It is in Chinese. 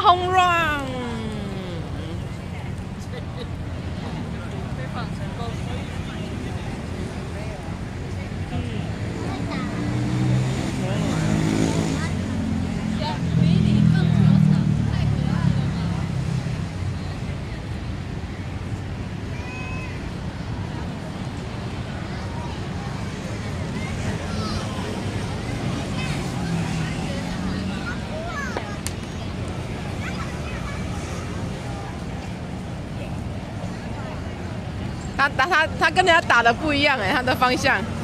home run！ 被放成功。迷你棒球场太可爱了吧！ 他跟人家打的不一样哎，他的方向。